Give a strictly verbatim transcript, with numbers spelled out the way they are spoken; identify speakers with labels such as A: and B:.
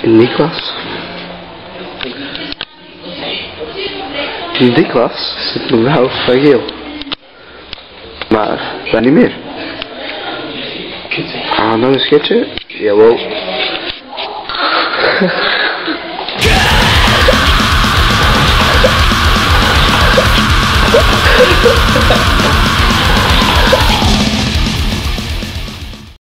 A: In die klas. In die klas zit mevrouw van Geel. Maar, daar niet meer. Ah, nog een sketchje? Jawel.